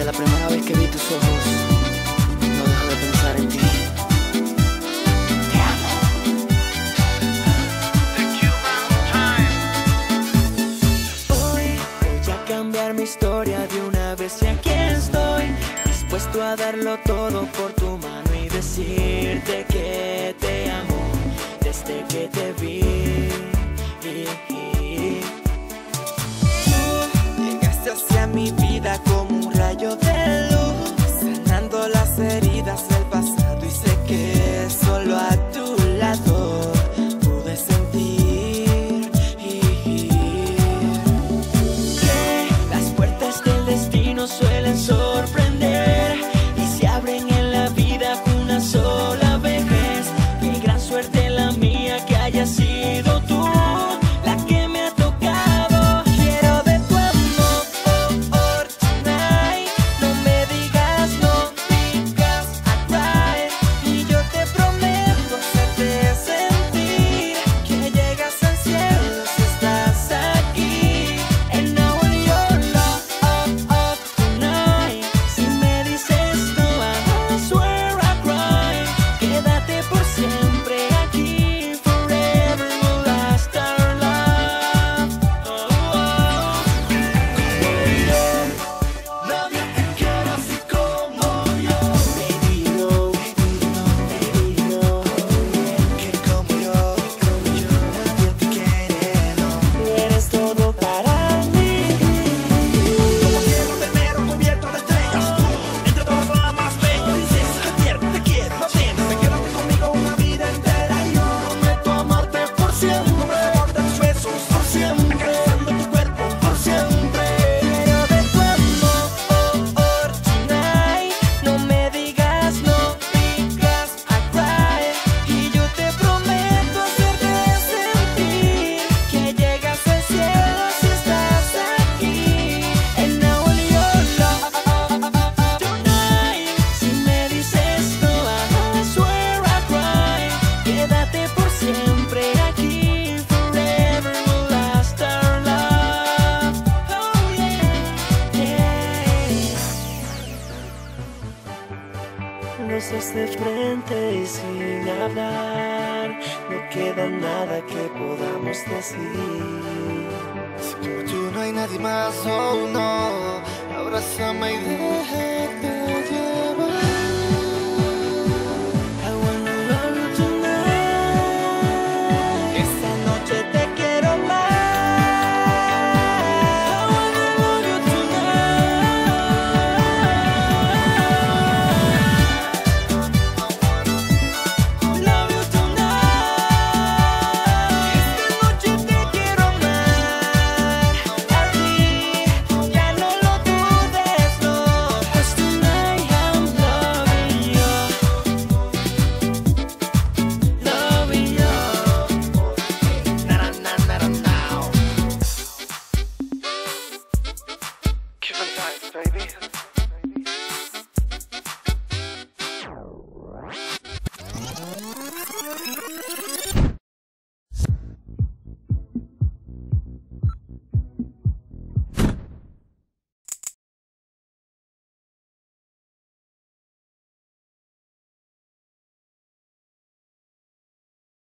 la primera vez que vi tus ojos, no dejo de pensar en ti. Te amo. Hoy voy a cambiar mi historia de una vez y aquí estoy, dispuesto a darlo todo por tu mano y decirte que te amo desde que te vi. Tú llegaste hacia mi vida como un rayo de luz, sanando las heridas del pasado, y sé que solo a tu lado pude sentir que las puertas del destino suelen sorprender y se abren en la vida una sola vez. Qué gran suerte la mía que haya sido tú la que me ha tocado. Quiero de tu amor tonight. No me digas, no digas I cry. Y yo te prometo hacerte sentir que llegas al cielo si estás aquí. And I want your love tonight. Si me dices no, I swear I cry. Quédate por siempre aquí. Forever will last our love. Nadie te quiere así como yo. Baby, no, baby, no. Que como yo, nadie te quiere, no. Tú eres todo para mí. Como cielo de enero cubierto de estrellas, tú, entre todas las más bellas. Dices que te quiero, te quédate conmigo una vida entera. Y yo prometo amarte por siempre, de tus besos por siempre, acariciando tu cuerpo por siempre. Quiero de tu amor tonight. No me digas, no digas I cry. Y yo te prometo hacerte sentir que llegas al cielo si estás aquí. And I want your love tonight. Si me dices no, I swear I cry. Quédate por siempre aquí. Forever will last our love. Oh yeah. Los dos de frente y sin hablar, no queda nada que podamos decir. Si como tú no hay nadie más, oh no, abrázame y